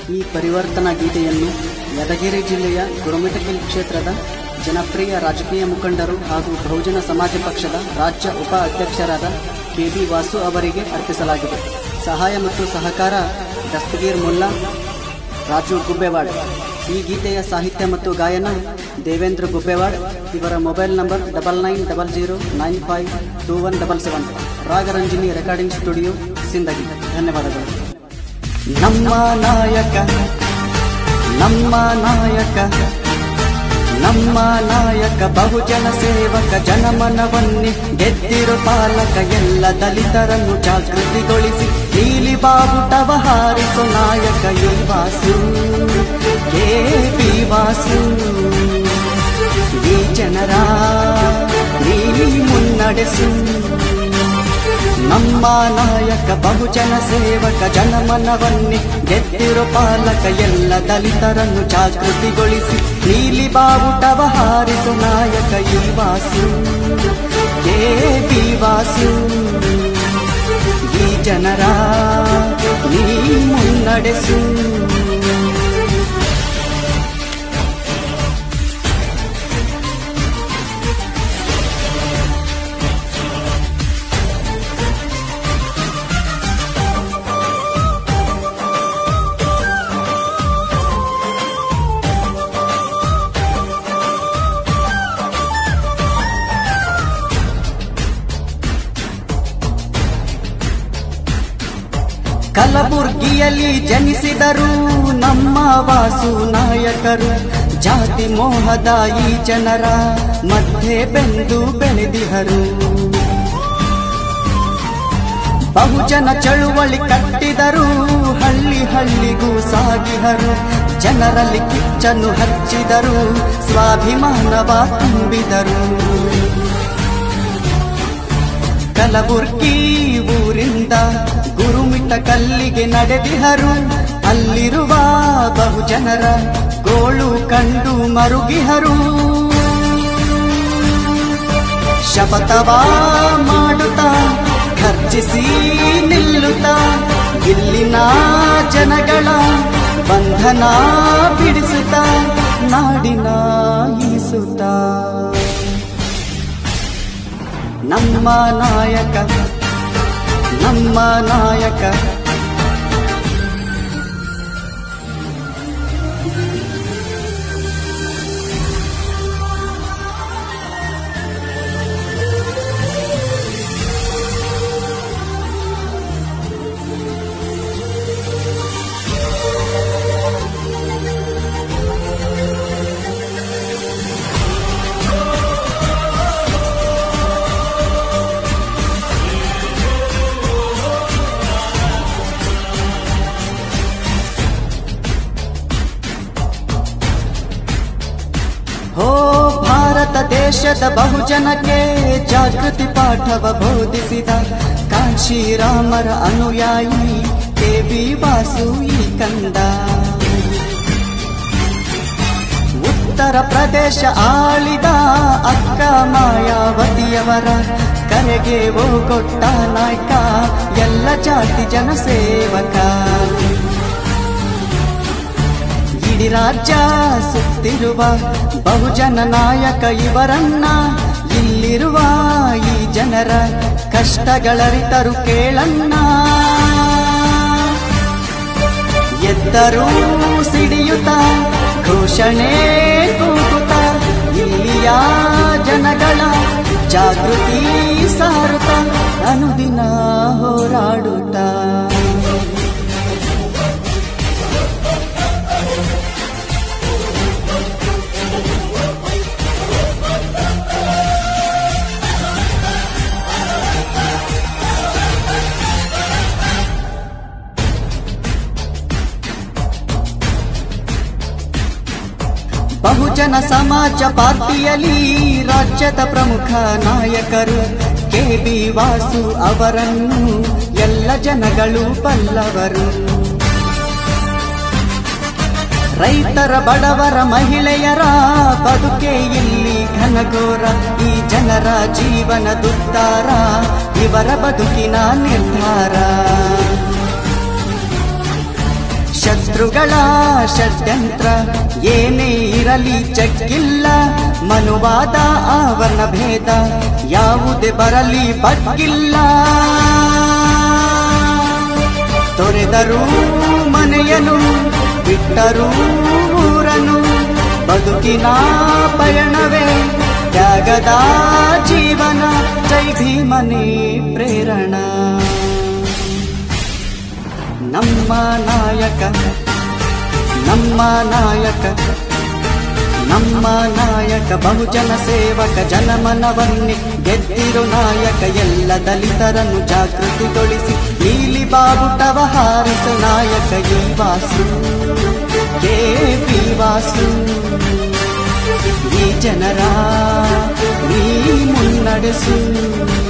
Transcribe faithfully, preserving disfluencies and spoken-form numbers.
ಈ ಪರಿವರ್ತನಾ ಗೀತೆಯನ್ನು ಯಾದಗಿರಿ ಜಿಲ್ಲೆಯ ಗುರುಮಿಠಕಲ್ ಕ್ಷೇತ್ರದ ಜನಪ್ರಿಯ ರಾಜಕೀಯ ಮುಖಂಡರು ಹಾಗೂ ಬಹುಜನ ಸಮಾಜ ಪಕ್ಷದ ರಾಜ್ಯ ಉಪ ಅಧ್ಯಕ್ಷರಾದ ಕೆ ಬಿ ವಾಸು ಅವರಿಗೆ ಅರ್ಪಿಸಲಾಗಿದೆ. ಸಹಾಯ ಮತ್ತು ಸಹಕಾರ ದಸ್ತಗೀರ್ ಮುಲ್ಲಾ, ರಾಜು ಗುಬ್ಬೆವಾಡ್. ಈ ಗೀತೆಯ ಸಾಹಿತ್ಯ ಮತ್ತು ಗಾಯನ ದೇವೇಂದ್ರ ಗುಬ್ಬೆವಾಡ್. ಇವರ mobile number double nine double zero nine five two one double seven. Ragaranjini recording studio, Sindagi. ಧನ್ಯವಾದಗಳು. ನಮ್ಮ ನಾಯಕ ನಮ್ಮ ನಾಯಕ ನಮ್ಮ ನಾಯಕ ಬಹುಜನ ಸೇವಕ, ಜನಮನವನ್ನಿ ಗೆದ್ದಿರೋ ಪಾಲಕ, ಎಲ್ಲ ದಲಿತರನ್ನು ಜಾಗೃತಿಗೊಳಿಸಿ ನೀಲಿ ಬಾವುಟವ ಹಾರಿಸೋ ನಾಯಕ ಈ ವಾಸು, ಕೆ ಬಿ ವಾಸು. ಈ ಜನರ ನೀಲಿ ಮುನ್ನಡೆಸು. ನಮ್ಮ ನಾಯಕ ಬಹುಜನ ಸೇವಕ, ಜನಮನವನ್ನಿ ಗೆದ್ದಿರೋ ಪಾಲಕ, ಎಲ್ಲ ದಲಿತರನ್ನು ಜಾಗೃತಿಗೊಳಿಸಿ ನೀಲಿ ಬಾವುಟವ ಹಾರಿಸೋ ನಾಯಕ ಈ ವಾಸು, ಕೆ ಬಿ ವಾಸು. ಈ ಜನರ ನೀ ಮುನ್ನಡೆಸು. ಕಲಬುರ್ಗಿಯಲ್ಲಿ ಜನಿಸಿದರು ನಮ್ಮ ವಾಸು ನಾಯಕರು, ಜಾತಿ ಮೋಹದ ಈ ಜನರ ಮಧ್ಯೆ ಬೆಂದು ಬೆಳೆದಿಹರು. ಬಹುಜನ ಚಳುವಳಿ ಕಟ್ಟಿದರು, ಹಳ್ಳಿ ಹಳ್ಳಿಗೂ ಸಾಗಿಹರು. ಜನರಲ್ಲಿ ಕಿಚ್ಚನ್ನು ಹಚ್ಚಿದರು, ಸ್ವಾಭಿಮಾನವ ತುಂಬಿದರು. ಕಲಬುರ್ಗಿ ಊರಿಂದ ಗುರುಮಿಠಕಲ್ಲಿಗೆ ನಡೆದಿಹರು. ಅಲ್ಲಿರುವ ಬಹುಜನರ ಗೋಳು ಕಂಡು ಮರುಗಿಹರು. ಶಪಥವ ಮಾಡುತ್ತಾ ಖರ್ಚಿಸಿ ನಿಲ್ಲುತ್ತಾ ಇಲ್ಲಿನ ಜನಗಳ ಬಂಧನ ಬಿಡಿಸುತ್ತಾ ನಾಡಿನ ಈಸುತ್ತಾ. ನಮ್ಮ ನಾಯಕ ನಮ್ಮ ನಾಯಕ ಹೋ ಭಾರತ ದೇಶದ ಬಹುಜನಕ್ಕೆ ಜಾಗೃತಿ ಪಾಠವ ಬೋಧಿಸಿದ ಕಾಶಿರಾಮರ ಅನುಯಾಯಿ ಕೆ ಬಿ ವಾಸು ಈ ಕಂದ. ಉತ್ತರ ಪ್ರದೇಶ ಆಳಿದ ಅಕ್ಕ ಮಾಯಾವತಿಯವರ ಕರೆಗೆ ಓಗೊಟ್ಟ ನಾಯಕ, ಎಲ್ಲ ಜಾತಿ ಜನಸೇವಕ. ಇಡೀ ರಾಜ್ಯ ಸುತ್ತಿರುವ ಬಹುಜನ ನಾಯಕ ಇವರನ್ನ, ಇಲ್ಲಿರುವ ಈ ಜನರ ಕಷ್ಟಗಳರಿತರು ಕೇಳನ್ನ. ಎದ್ದರು ಸಿಡಿಯುತ್ತ ಘೋಷಣೆ ಕೂಗುತ್ತ, ಇಲ್ಲಿಯ ಜನಗಳ ಜಾಗೃತಿ ಸಾರುತ್ತ ಅನುದಿನ ಹೋರಾಡುತ್ತ. ಬಹುಜನ ಸಮಾಜ ಪಾರ್ಟಿಯಲ್ಲಿ ರಾಜ್ಯದ ಪ್ರಮುಖ ನಾಯಕರು ಕೆ ಬಿ ವಾಸು ಅವರನ್ನು ಎಲ್ಲ ಜನಗಳು ಬಲ್ಲವರು. ರೈತರ ಬಡವರ ಮಹಿಳೆಯರ ಬದುಕೆ ಇಲ್ಲಿ ಘನಘೋರ, ಈ ಜನರ ಜೀವನ ದುರ್ಧಾರ, ಇವರ ಬದುಕಿನ ನಿರ್ಧಾರ. ಶತ್ರುಗಳ ಷಡ್ಯಂತ್ರ ಏನೇ ಇರಲಿ ಚೆಕ್ಕಿಲ್ಲ, ಮನುವಾದ ಆವರಣ ಭೇದ ಯಾವುದೇ ಬರಲಿ ಬಗ್ಗಿಲ್ಲ. ತೊರೆದರೂ ಮನೆಯನು ಬಿಟ್ಟರೂ ಊರನು, ಬದುಕಿನ ಪಯಣವೇ ತ್ಯಾಗದ ಜೀವನ, ಜೈ ಭೀಮನೇ ಪ್ರೇರಣ. ನಮ್ಮ ನಾಯಕ ನಮ್ಮ ನಾಯಕ ನಮ್ಮ ನಾಯಕ ಬಹುಜನ ಸೇವಕ, ಜನಮನವನ್ನೇ ಗೆದ್ದಿರೋ ನಾಯಕ, ಎಲ್ಲ ದಲಿತರನ್ನು ಜಾಗೃತಿಗೊಳಿಸಿ ನೀಲಿ ಬಾವುಟವ ಹಾರಿಸೋ ನಾಯಕ ಈ ವಾಸು, ಕೆ ಪಿ ವಾಸು. ಈ ಜನರ ನೀ ಮುನ್ನಡೆಸು.